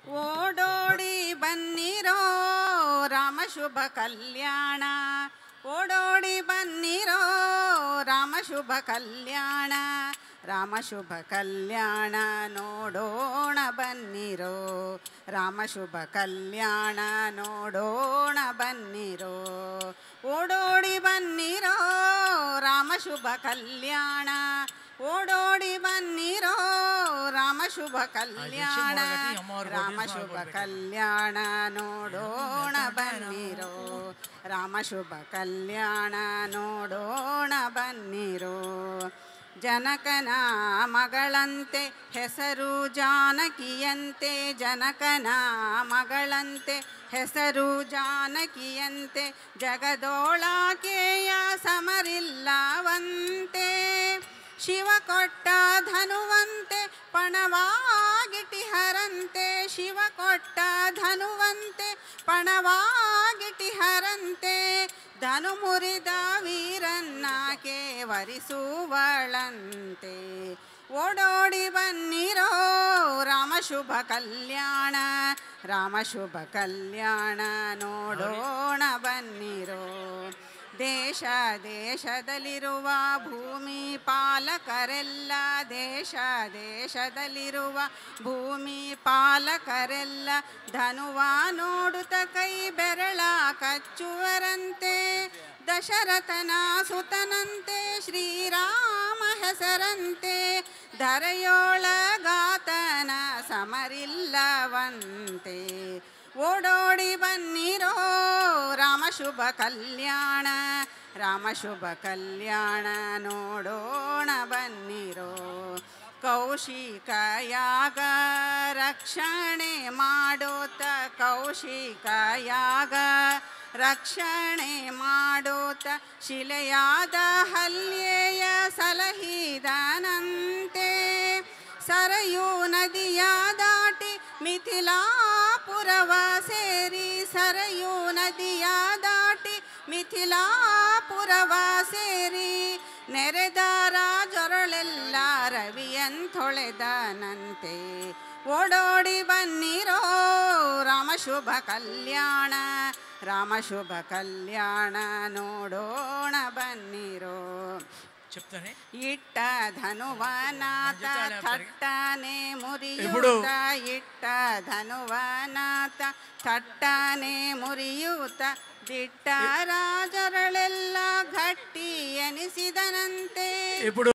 ಓಡೋಡಿ ಬನ್ನಿರೋ ರಾಮ ಶುಭ ಕಲ್ಯಾಣ, ಓಡೋಡಿ ಬನ್ನಿರೋ ರಾಮ ಶುಭ ಕಲ್ಯಾಣ, ರಾಮ ಶುಭ ಕಲ್ಯಾಣ ನೋಡೋಣ ಬನ್ನಿರೋ, ರಾಮ ಶುಭ ಕಲ್ಯಾಣ ನೋಡೋಣ ಬನ್ನಿರೋ, ಓಡೋಡಿ ಬನ್ನಿರೋ ರಾಮ ಶುಭ ಕಲ್ಯಾಣ, ಓಡೋಡಿ ಬನ್ನಿರೋ ರಾಮ ಶುಭ ಕಲ್ಯಾಣ, ರಾಮ ಶುಭ ಕಲ್ಯಾಣ ನೋಡೋಣ ಬನ್ನಿರೋ, ರಾಮ ಶುಭ ಕಲ್ಯಾಣ ನೋಡೋಣ ಬನ್ನಿರೋ. ಜನಕನ ಮಗಳಂತೆ ಹೆಸರು ಜಾನಕಿಯಂತೆ, ಜನಕನ ಮಗಳಂತೆ ಹೆಸರು ಜಾನಕಿಯಂತೆ, ಜಗದೋಳಾಕೆಯ ಸಮರಿಲ್ಲವಂತೆ, ಶಿವ ಕೊಟ್ಟ ಧನುವಂತೆ ಪಣವಾಗಿಟಿಹರಂತೆ, ಶಿವ ಕೊಟ್ಟ ಧನುವಂತೆ ಪಣವಾಗಿಟಿಹರಂತೆ, ಧನು ಮುರಿದ ವೀರನ್ನಾಕೆ ವರಿಸುವಳಂತೆ, ಓಡೋಡಿ ಬನ್ನಿರೋ ರಾಮ ಶುಭ ಕಲ್ಯಾಣ, ರಾಮ ಶುಭ ಕಲ್ಯಾಣ ನೋಡೋಣ ಬನ್ನಿರೋ. ದೇಶ ದೇಶದಲ್ಲಿರುವ ಭೂಮಿ ಪಾಲಕರೆಲ್ಲ, ದೇಶ ದೇಶದಲ್ಲಿರುವ ಭೂಮಿ ಪಾಲಕರೆಲ್ಲ, ಧನುವ ನೋಡುತ್ತ ಕೈ ಬೆರಳ ಕಚ್ಚುವರಂತೆ, ದಶರಥನ ಸುತನಂತೆ ಶ್ರೀರಾಮ ಹೆಸರಂತೆ, ಧರೆಯೋಳಗಾತನ ಸಮರಿಲ್ಲವಂತೆ, ಓಡೋಡಿ ಬನ್ನಿರೋ ರಾಮ ಶುಭ ಕಲ್ಯಾಣ, ರಾಮ ಶುಭ ಕಲ್ಯಾಣ ನೋಡೋಣ ಬನ್ನಿರೋ. ಕೌಶಿಕ ಯಾಗ ರಕ್ಷಣೆ ಮಾಡೋತ, ಕೌಶಿಕ ಯಾಗ ರಕ್ಷಣೆ ಮಾಡೋತ, ಶಿಲೆಯಾದ ಹಲ್ಯೆಯ ಸಲಹಿದನಂತೆ, ಸರಯೂ ನದಿಯ ದಾಟಿ ಮಿಥಿಲಾಪುರವ ಸೇರಿ, ಸರಯೂ ನದಿಯ ದಾಟಿ ಮಿಥಿಲಾಪುರವ ಸೇರಿ, ನೆರೆದ ರಾಜರೊಳೆಲ್ಲ ರವಿಯಂತೊಳೆದನಂತೆ, ಓಡೋಡಿ ಬನ್ನಿರೋ ರಾಮ ಶುಭ ಕಲ್ಯಾಣ, ರಾಮ ಶುಭ ಕಲ್ಯಾಣ ನೋಡೋಣ ಬನ್ನಿರೋ. చెప్తానే ಇಟ್ಟ ಧನುವನಾಥ ಥಟ್ಟನೆ ಮುರಿಯೂತ, ಇಟ್ಟ ಧನುವನಾಥ ಥಟ್ಟನೆ ಮುರಿಯೂತ, ದಿಟ್ಟ ರಾಜರಳೆಲ್ಲ ಗಟ್ಟಿ ಎನಿಸಿದನಂತೆ.